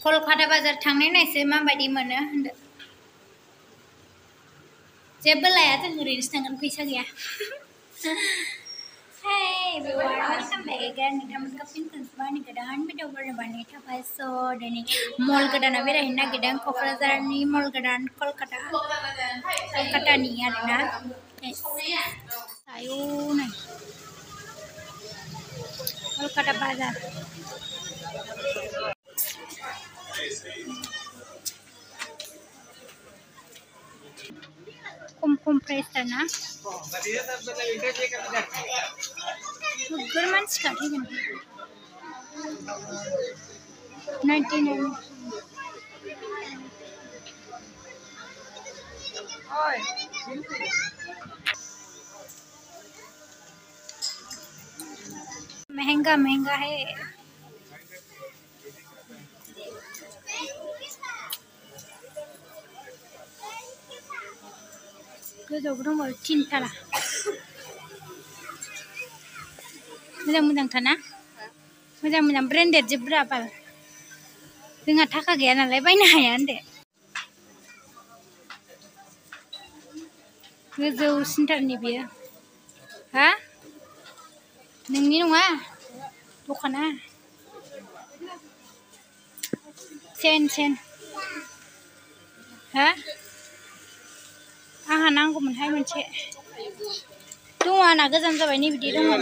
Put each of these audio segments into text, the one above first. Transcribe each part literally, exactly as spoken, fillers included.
कलकाता बाजार थांनाय नायसै माबायदि मोनो होनदो जेबो लाया जों ओरैनोसो थांगोन फैसा गैया Hey everyone, welcome back again. Nitam kapin kansbani kedahan video berbani tapai so deni mall kedan abis rahina kedan Koprazar ni mall kedan Kolkata Kolkata ni ada na ayo nih Kolkata bazar kum kum price na Gurman sekali kan ninety-nine महंगा महंगा है गोजौग्रं बार थिनथाला मोजां मोजां थाना मोजां मोजां branded जोब्रा बाल जोंहा थाखा गैया नालाय बायनो हाया होनदो गोजौ सिन्टारनि बियो हा नोंनि नङा दखाना सेन सेन हा आंहा नांगौमोनहाय मोनसे दङ आंना गोजान जाबाय नै बिदि दङ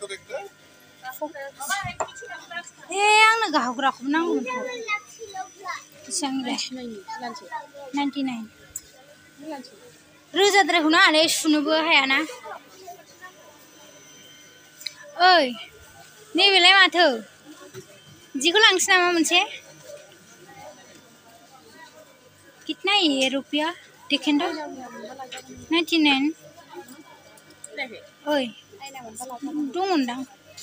ए आंनो गाहग्राखौबो नांगौमोन बेसेबांलाय ninety-nine रोजाद्रायखौ नाङालै सुनोबो हायाना ओइ नैबेलाय माथो जिखौ लांसै नामा मोनसे कितना ये रुपया देखें तो ninety-nine ओइ दंमोनदां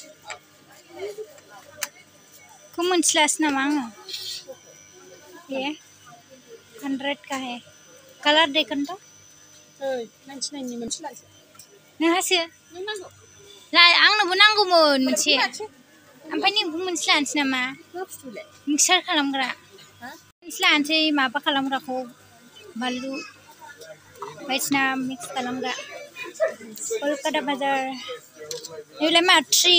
खौ मोनथिलासै नामा आङो ये hundred का है कलर देखें तो ninety-nine नि मोनसे लानोसै नोंहासो नों नांगौ ला आंनोबो नांगौमोन मोनसे ओमफ्राय नोंबो मोनसे लानोसै नामा मिक्सार खालामग्रा मोनसे लानोसै माबा खालामग्राखौ बानलु बायदिसिना मिक्स खालामग्रा कलकाता बाजार नैलाय मा थ्रि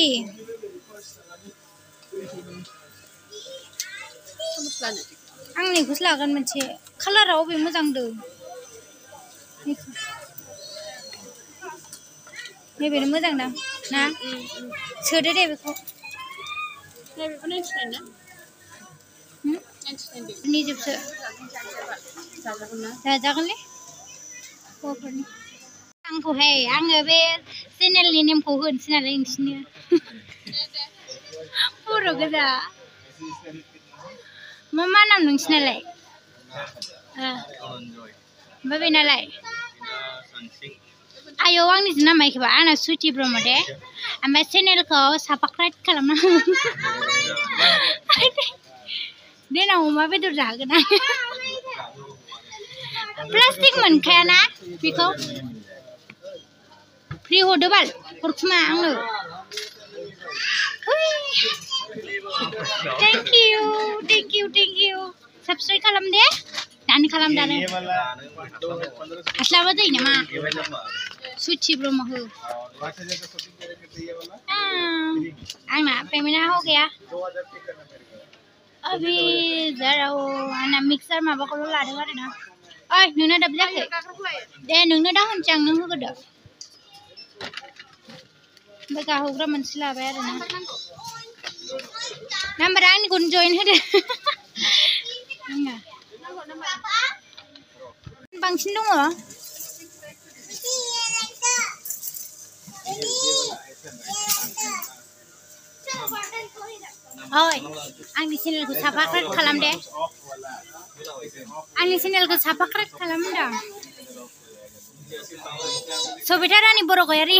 आं नैखौसो लागोन मोनसे कालारा अबे मोजां दं नैबेनो मोजां दां ना सोदो दे बेखौ नैबेखौ ninety-nine ना निजोबसो जाजागोनलै हौवाफोरनि आंखौहाय आङो बे चेनेलनि नेमखौ होनोसै नालाय नोंसिनो बर' गोजा मा मा नाम नोंसिनालाय ओमफ्राय बेनालाय आयौ आंनिसो नामा एखेबा आंना सुइटि ब्रह्म दे ओमफ्राय चेनेलखौ साबसक्राइब खालामना देनां अमा बेदर जागोन आं प्लास्टिक मोनखायाना बेखौ फ्रि हरदो बाल हरखुमा आंनो thank you thank you thank you subscribe खालाम दे दानो खालाम दानो हास्लाबा जायो नामा सुइटि ब्रह्म हो आंना पेमेन्टआ हो गया अभी जरा आंना मिक्सार माबाखौल' लादों आरो ना ओइ नोंना दाबो जायाखै दे नोंनो दा होनसै आं नों होग्रोदो ओमफ्राय गाहौग्रा मोनसे लाबाय आरो ना नाम्बारा आंनिखौनो जइन होदो बांसिन दङ ओइ आंनि चेनेलखौ साबस्क्राइब खालाम दे आंनि चेनेलखौ साबस्क्राइब खालाम होनदां सबिता रानि बर' गयारि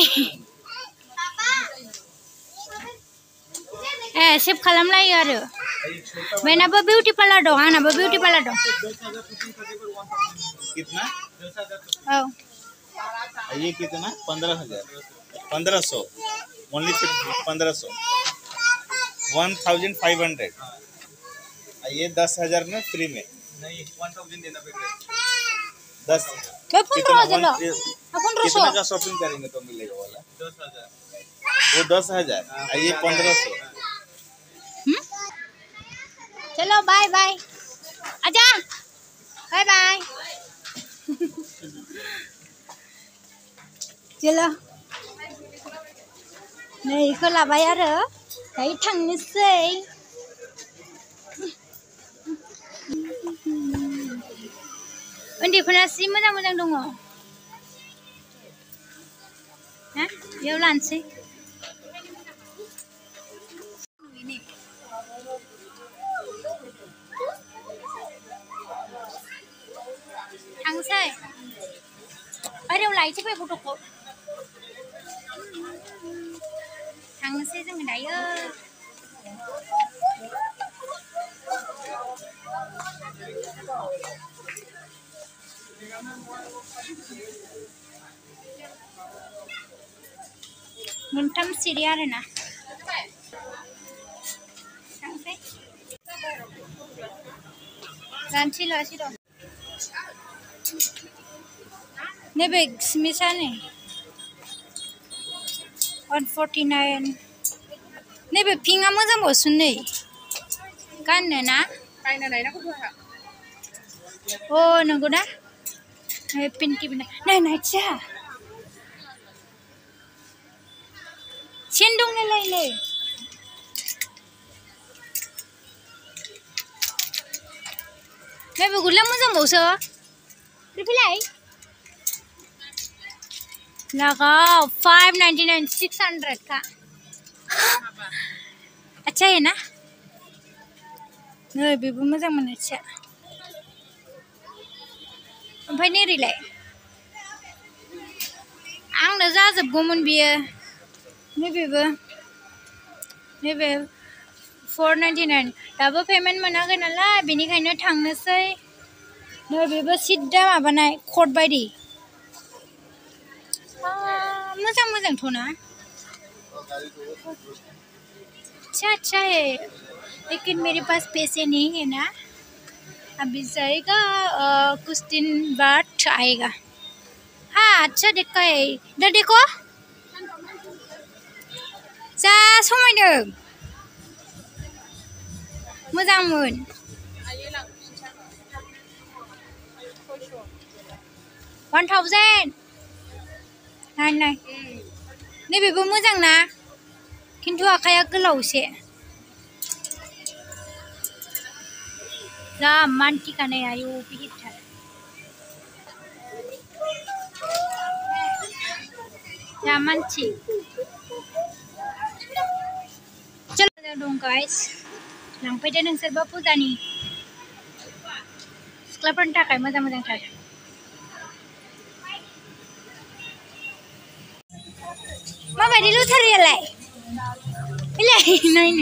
ए सेभ खालामलायो आरो बेनाबो बिउटि पार्लार दं आंनाबो बिउटि पार्लार दं औ ये कितना पंद्रह हजार पंद्रह सौ ओनली पंद्रह सौ वन थाउजेंड फाइव हंड्रेड ये दस हजार में फ्री में नहीं वन थाउजेंड देना पड़ेगा। दस तो पंद्रह हजार लो कितना अपन रसो कितना का शॉपिंग करेंगे तो मिलेगा वाला दस हजार। वो दस हजार ये पंद्रह सौ। हम्म चलो बाय बाय आजा बाय बाय चलो नै इखौ लाबाय आरो दायो थांनोसै उन्दैफोरा जि मोजां मोजां दङ हा बेयाव लानोसै थांसै ओरैयाव लायसै फै गथ'खौ थांनोसै जोङो दायो मोनथाम सिरि आरोना थांसै जानोसै लासै दं नैबे स्मिसा नै वन फर्टी नाइन नैबे पिंकआ मोजांबावसो नै गाननो ना बायना लायनांगौ जोंहा अ नंगौ ना पेन्टि नाय नायथिया सेन दं नालाय नै नैबे गस्ला मोजांबावसो फैलाय लगाओ five ninety nine six hundred का अच्छा है ना नै बेबो मोजां मोनो आथिया ओमफ्राय नेरैलाय आंनो जाजोबगौमोन बियो नैबेबो नैबे फोर नाइन्टी नाइन दाबो पेमेन्ट मोनाखै नालाय बेनिखायनो थांनोसै नैबेबो सिद्दा माबानाय कट बायदि मोजां मोजांथ' ना अच्छा अच्छा है लेकिन मेरे पास पैसे नहीं है ना अभी जाएगा कुछ दिन बाद आएगा हाँ अच्छा देखा है इधर देखो जा समायदों मोजांमोन वन थाउजेंड नाइन नाइन नैबेबो मोजां ना खिन्थु आखाया गोलावसे जा मानथि खानाय आयौ बिहिरथार जा मानथि चलो दं गाइस लांफैदो नोंसोरबो फुजानि सिख्लाफोरनि थाखाय मोजां मोजांथार माबायदि लटारियालाय इलाय नायनो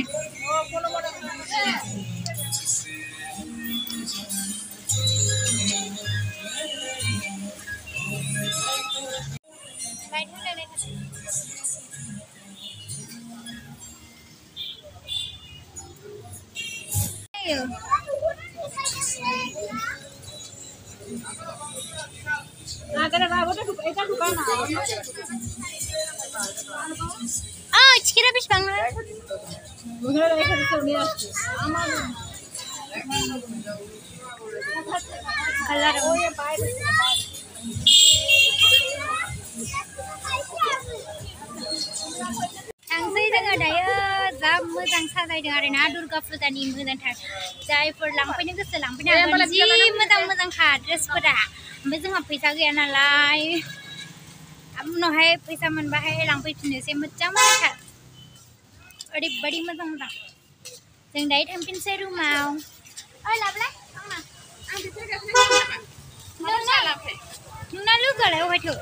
चिकेना बेसेबां कालार थांसै जोङो दायो जा मोजां साजायदों आरोना दुर्गा फुजानि मोजांथार जायफोर लांफैनो गोसो लांफैनो हागोन जि मोजां मोजांखा ड्रेसफोरा ओमफ्राय जोंहा फैसा गैया नालाय उनावहाय फैसा मोनबाहाय लांफैफिननोसै मोजां मोजांथार ओरैबायदि मोजां मोजां जों दायो थांफिनसै रुमाव ओइ लाबलाय आंना नोंना लोगोआलाय अबहायथो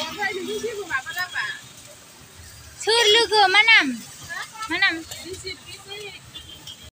सोर लोगो मा नाम मा नाम